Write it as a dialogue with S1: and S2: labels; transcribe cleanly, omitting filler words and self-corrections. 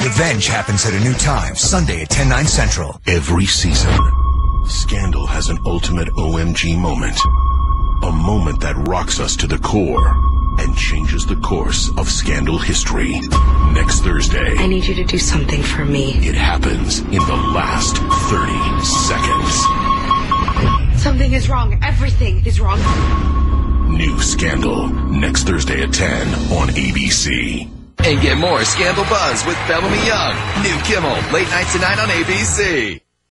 S1: Revenge happens at a new time, Sunday at 10/9 Central.
S2: Every season, Scandal has an ultimate OMG moment. A moment that rocks us to the core and changes the course of Scandal history. Next Thursday,
S3: I need you to do something for me.
S2: it happens in the last 30 seconds.
S3: Something is wrong. Everything is wrong.
S2: New Scandal, next Thursday at 10 on ABC.
S4: And get more Scandal buzz with Bellamy Young. New Kimmel, late night tonight on ABC.